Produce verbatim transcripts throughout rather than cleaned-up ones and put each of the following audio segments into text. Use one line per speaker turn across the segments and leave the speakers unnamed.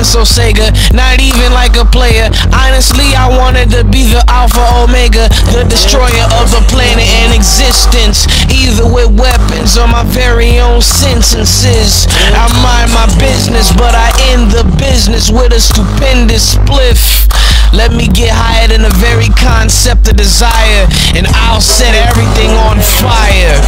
so Sega, not even like a player. Honestly, I wanted to be the Alpha Omega, the destroyer of the planet and existence, either with weapons or my very own sentences. I mind my business, but I end the business with a stupendous spliff. Let me get higher than the very concept of desire, and I'll set everything on fire.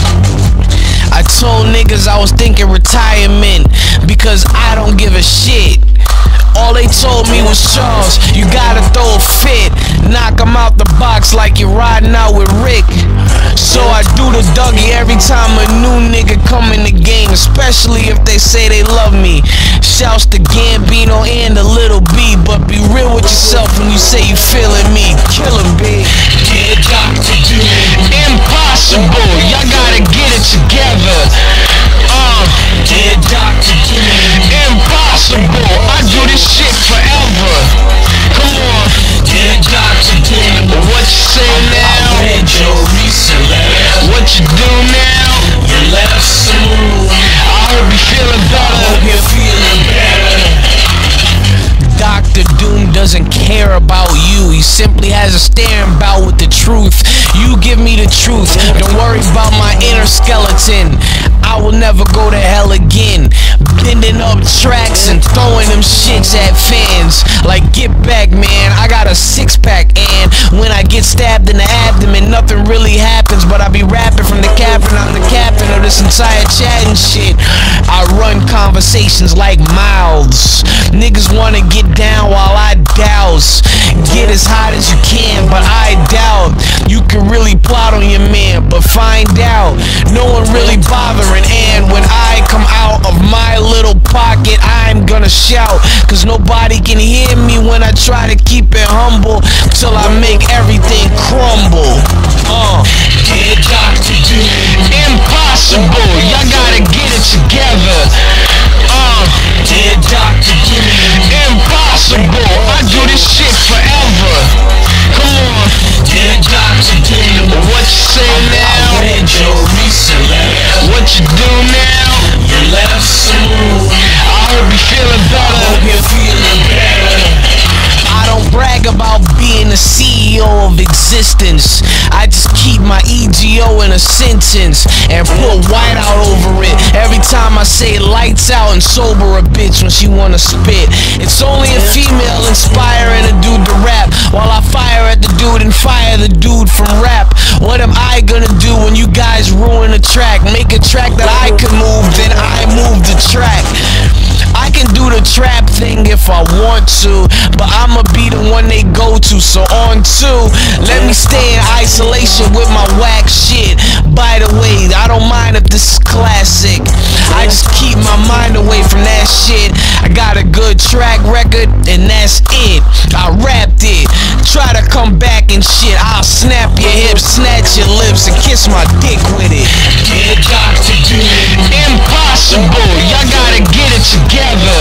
I told niggas I was thinking retirement because I don't give a shit. All they told me was, Charles, you gotta throw a fit, knock 'em out the box like you're riding out with Rick. So I do the Dougie every time a new nigga come in the game, especially if they say they love me. Shouts to Gambino and the Little B, but be real with yourself when you say you feeling me. Kill 'em, B.
Dear Doctor Doom,
Impossible, y'all gotta get it together. Uh,
Dear Doctor Doom,
impossible, I do this shit forever. Come on,
Dear Doctor Doom,
what you say now?
I read your recent letter.
What you do now?
You left some room.
I hope you feeling
I
better.
hope you're feeling better.
Doctor Doom doesn't care about you, he simply has a staring bout with the truth. You give me the truth, don't worry about my inner skeleton. I will never go to hell again, bending up tracks and throwing them shits at fans. Like, get back, man, I got a six pack, and when I get stabbed in the abdomen, nothing really happens, but I be rapping from the captain. I'm the captain of this entire chat and shit. I run conversations like mouths. Niggas wanna get down while I douse. Get as hot as you can, but I doubt you can really plot on your man. But find out, no one really bothering. And when I come out of my little pocket, I'm gonna shout, cause nobody can hear me when I try to keep it humble, till I make everything crumble. Uh,
Dear Doctor Doom,
impossible, y'all gotta get it together. Uh,
Dear Doctor Doom,
impossible, I do this shit forever. Come on,
Dear Doctor Doom,
what you say
I
now?
read your recent letter.
What you do now?
You left some room.
I hope you feeling
I
better.
hope you're feeling better.
I don't brag about being the C E O of existence. I just keep my E G O in a sentence and put white out over it every time I say lights out and sober a bitch when she wanna spit. It's only a female inspiring a dude to rap, while I fire at the dude and fire the dude from rap. What am I gonna do when you guys ruin a track? Make a track that I can move, then I move the track. I can do the trap thing if I want to, but I'ma be the one they go to, so on to. Let me stay in isolation with my whack shit. By the way, I don't mind if this is classic, I just keep my mind away from that shit. I got a good track record, and that's it. I rapped it, try to come back and shit, I'll snap your hips, snatch your lips, and kiss my dick with it.
Dear Doctor Doom,
Impossible, y'all gotta get it together.